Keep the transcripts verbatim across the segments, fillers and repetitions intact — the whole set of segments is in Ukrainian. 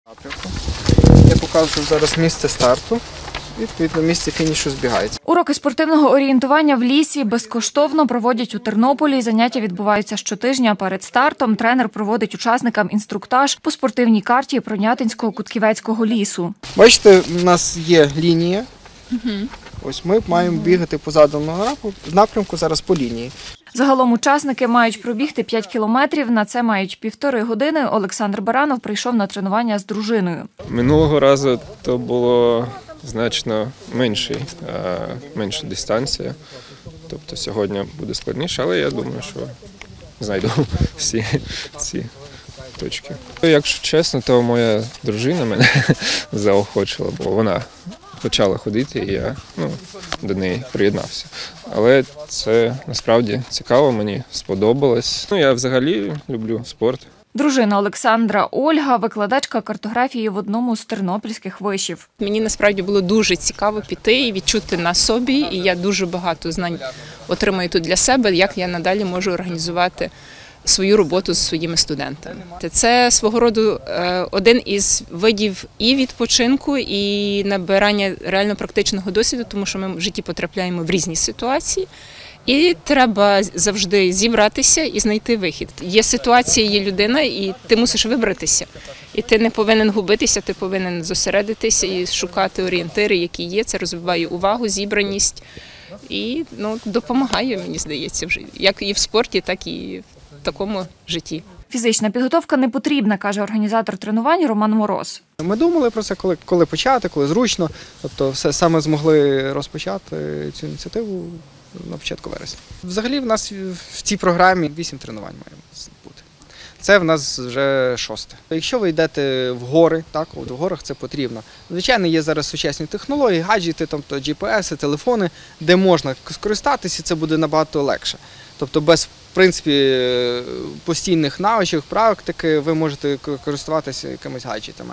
Я показую зараз місце старту. Відповідно, місце фінішу збігається. Уроки спортивного орієнтування в лісі безкоштовно проводять у Тернополі. Заняття відбуваються щотижня. Перед стартом тренер проводить учасникам інструктаж по спортивній карті Пронятинського Кутківецького лісу. Бачите, у нас є лінія. Угу. Ось ми маємо бігати по заданому напрямку зараз по лінії. Загалом учасники мають пробігти п'ять кілометрів. На це мають півтори години. Олександр Баранов прийшов на тренування з дружиною. Минулого разу то було значно менший, менша дистанція. Тобто сьогодні буде складніше, але я думаю, що знайду всі ці точки. Якщо чесно, то моя дружина мене заохочила, бо вона почала ходити, і я ну, до неї приєднався. Але це насправді цікаво, мені сподобалось. Ну, я взагалі люблю спорт. Дружина Олександра Ольга – викладачка картографії в одному з тернопільських вишів. Мені насправді було дуже цікаво піти і відчути на собі, і я дуже багато знань отримую тут для себе, як я надалі можу організувати свою роботу з своїми студентами. Це свого роду один із видів і відпочинку, і набирання реально практичного досвіду, тому що ми в житті потрапляємо в різні ситуації. І треба завжди зібратися і знайти вихід. Є ситуація, є людина, і ти мусиш вибратися. І ти не повинен губитися, ти повинен зосередитися і шукати орієнтири, які є. Це розвиває увагу, зібраність і ну, допомагає, мені здається, як і в спорті, так і в такому житті. Фізична підготовка не потрібна, каже організатор тренувань Роман Мороз. Ми думали про це, коли, коли почати, коли зручно. Тобто все саме змогли розпочати цю ініціативу на початку вересня. Взагалі в нас в цій програмі вісім тренувань має бути. Це в нас вже шосте. Якщо ви йдете в гори, так, от в горах це потрібно. Звичайно, є зараз сучасні технології, гаджети, тобто джі пі ес, телефони, де можна скористатися, це буде набагато легше. Тобто без, в принципі, постійних навичок, практики ви можете користуватися якимись гаджетами.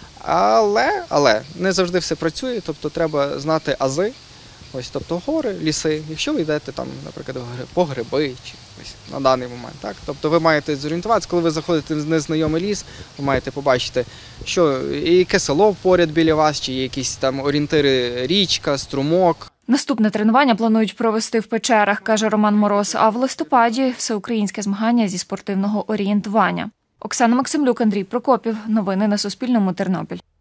Але, але не завжди все працює, тобто треба знати ази. Ось, тобто гори, ліси. Якщо ви йдете там, наприклад, по гриби чи ось на даний момент, так? Тобто ви маєте зорієнтуватися, коли ви заходите в незнайомий ліс, ви маєте побачити, що яке село поряд біля вас, чи є якісь там орієнтири, річка, струмок. Наступне тренування планують провести в печерах, каже Роман Мороз, а в листопаді – всеукраїнське змагання зі спортивного орієнтування. Оксана Максимлюк, Андрій Прокопів. Новини на Суспільному. Тернопіль.